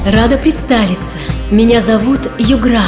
Рада представиться. Меня зовут Югра.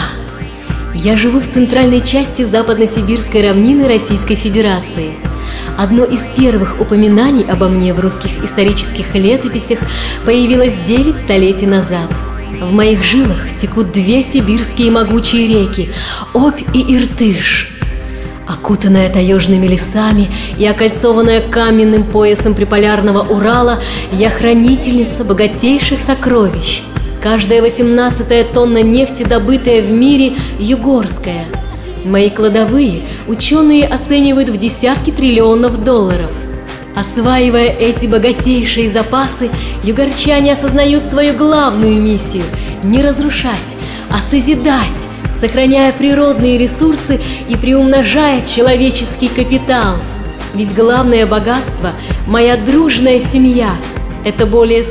Я живу в центральной части западно-сибирской равнины Российской Федерации. Одно из первых упоминаний обо мне в русских исторических летописях появилось 9 столетий назад. В моих жилах текут 2 сибирские могучие реки – Обь и Иртыш. Окутанная таежными лесами и окольцованная каменным поясом приполярного Урала, я хранительница богатейших сокровищ. Каждая 18-я тонна нефти, добытая в мире, югорская. Мои кладовые ученые оценивают в десятки триллионов долларов. Осваивая эти богатейшие запасы, югорчане осознают свою главную миссию – не разрушать, а созидать, сохраняя природные ресурсы и приумножая человеческий капитал. Ведь главное богатство – моя дружная семья. Это более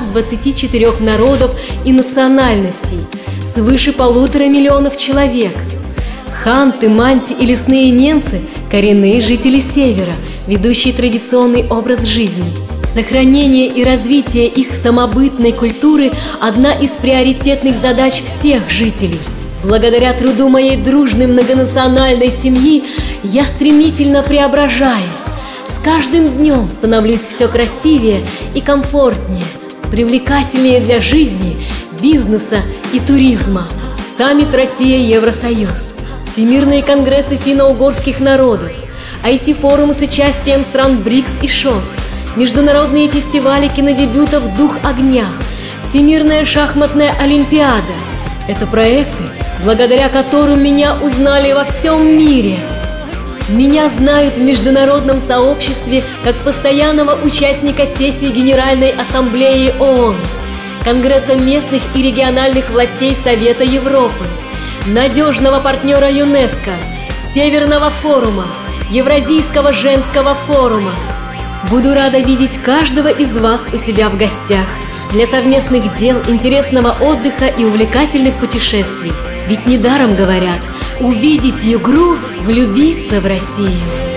124 народов и национальностей, свыше 1,5 миллиона человек. Ханты, манси и лесные ненцы – коренные жители Севера, ведущие традиционный образ жизни. Сохранение и развитие их самобытной культуры – одна из приоритетных задач всех жителей. Благодаря труду моей дружной многонациональной семьи я стремительно преображаюсь. С каждым днем становлюсь все красивее и комфортнее, привлекательнее для жизни, бизнеса и туризма. Саммит Россия-Евросоюз, всемирные конгрессы финно-угорских народов, IT-форумы с участием стран БРИКС и ШОС, международные фестивали кинодебютов «Дух огня», Всемирная шахматная олимпиада – это проекты, благодаря которым меня узнали во всем мире. Меня знают в международном сообществе как постоянного участника сессии Генеральной Ассамблеи ООН, Конгресса местных и региональных властей Совета Европы, надежного партнера ЮНЕСКО, Северного форума, Евразийского женского форума. Буду рада видеть каждого из вас у себя в гостях для совместных дел, интересного отдыха и увлекательных путешествий. Ведь недаром говорят: увидеть Югру – влюбиться в Россию.